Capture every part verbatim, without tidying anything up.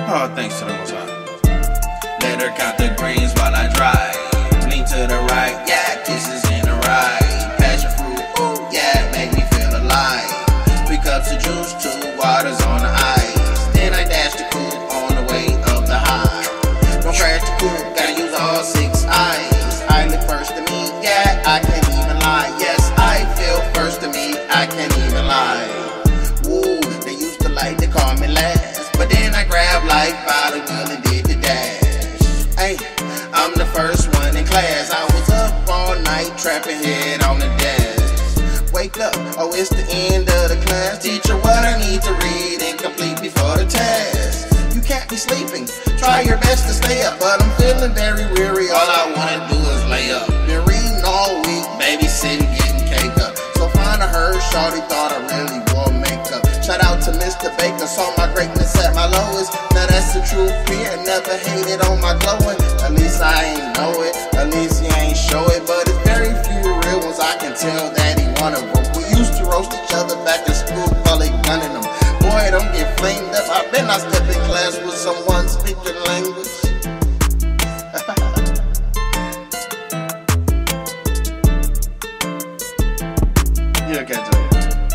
Oh, thanks to the Most High. Let her count the greens while I drive. Lean to the right, yeah, kisses in the ride. Passion fruit, ooh, yeah, make me feel alive. Three cups of juice, two waters on the ice. Then I dash the coupe on the way up the high. Don't crash the coupe, gotta use all six eyes. I look first to me, yeah, I can't even lie. Yes, I feel first to me, I can't even lie. Woo, they used to like to call me last, but then I grabbed like by the wheel and did the dash. Hey, I'm the first one in class. I was up all night trapping head on the desk. Wake up, oh it's the end of the class. Teacher, what I need to read and complete before the test. You can't be sleeping, try your best to stay up, but I'm feeling very weary. All I wanna do is lay up. Been reading all week, babysitting, getting cake up. So fine I heard shorty thought I really wore makeup. Shout out to Mister Baker, saw my greatness at my lowest. Now that's the truth, fear, never hated on my glowing. At least I ain't know it, at least he ain't show it. But it's very few real ones, I can tell that he one of them. We used to roast each other back in school, probably gunning them. Boy, don't get flamed up, I bet I step in class with someone speaking language. You can't do it.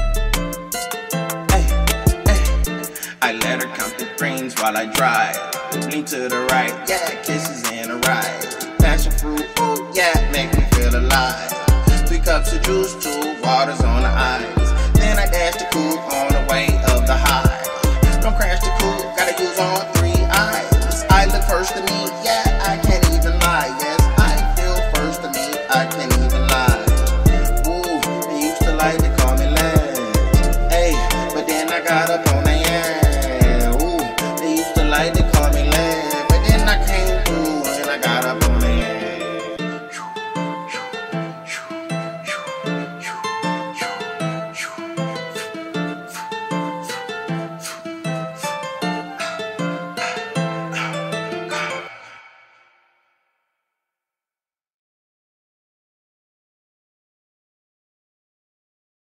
I let her count the greens while I drive. Lean to the right, yeah, kisses in the ride. Passion fruit, ooh, yeah, make me feel alive. Three cups of juice, two waters on the ice.